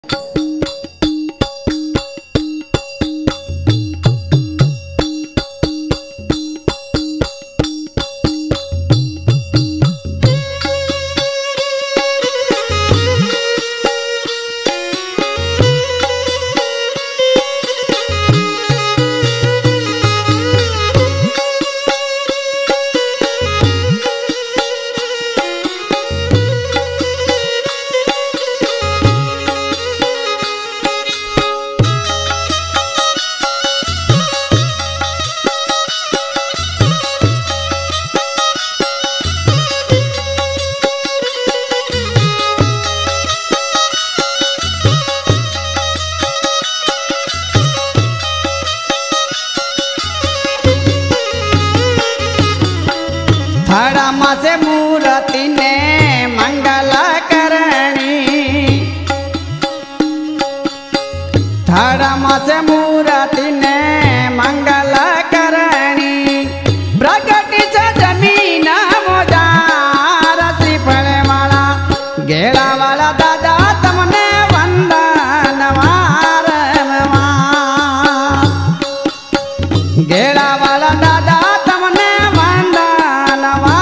से मूर्ति ने मंगल करणी, धर्म से मूर्ति ने मंगल करणी, प्रगट से जमीन मोजार श्रीफल वाला गेड़ा वाला दादा तमने वंदन वारवा, गेड़ा वाला दादा तमने वंदन वारवा।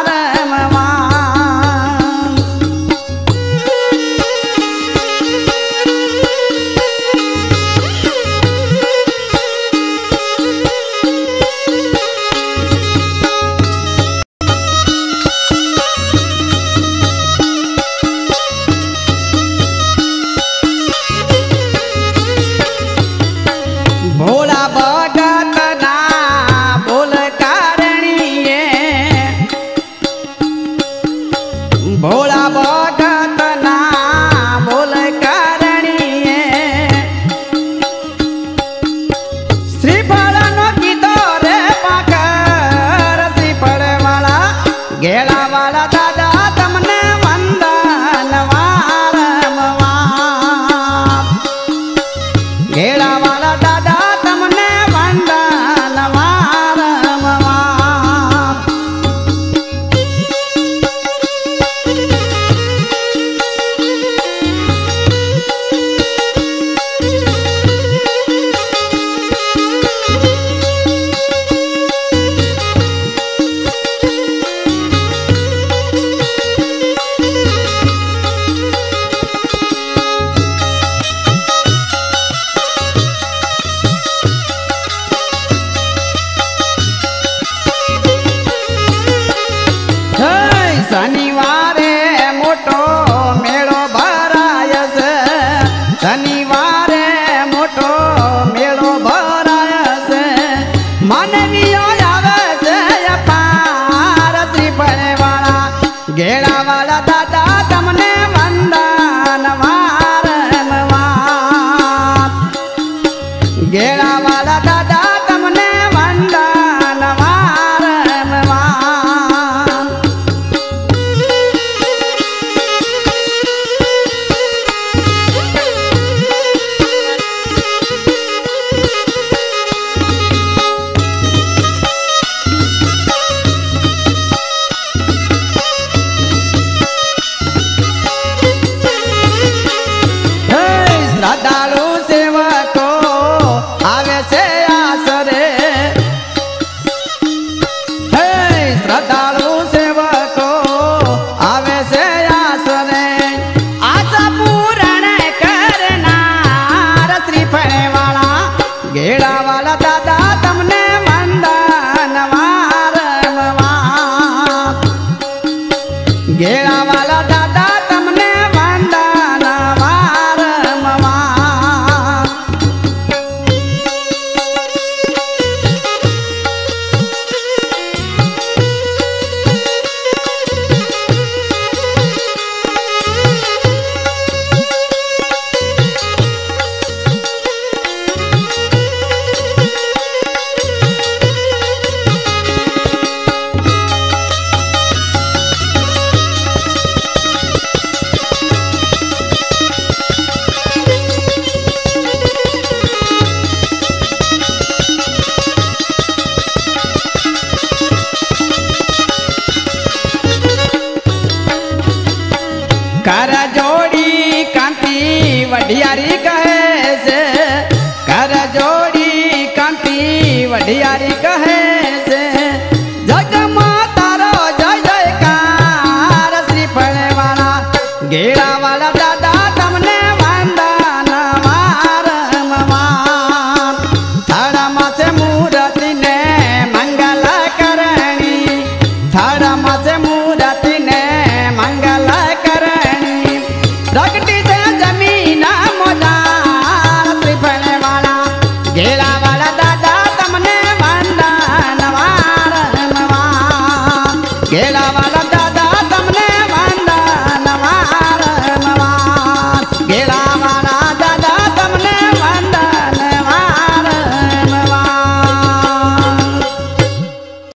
भोला भगत ना बोल कारणीए, भोला भगत ना बोल कारणीए, श्रीफल नो कीधो रे पाकर श्रीफल वाला गेड़ा वाला दादा तमने वंदन वारवा, गेड़ा वाला दादा तमने वंदन वारवा। शनिवारे मोटो मेळो भराय से, शनिवारे मोटो मेळो भराय से, मानवीयो आवे से अपार श्रीफल वाला गेड़ा वाला दादा तमने वंदन वारवा, गेड़ा वाला दादा तमने वंदन वारवा। वडियारी कहे से कर जोड़ी कांति वडियारी कहे से जग माता रो जय जयकार श्रीफळ वाला गेड़ा वाला दादा तमने वंदन वारंवार थाड़ा मासे मूर्ति ने मंगल करणी थाड़ा मासे मूर्ति ने मंगल करणी रगटी से जमीन मोजार श्रीफळ वाला गेड़ा वाला दादा तमने वंदन वारंवार गेड़ा वाला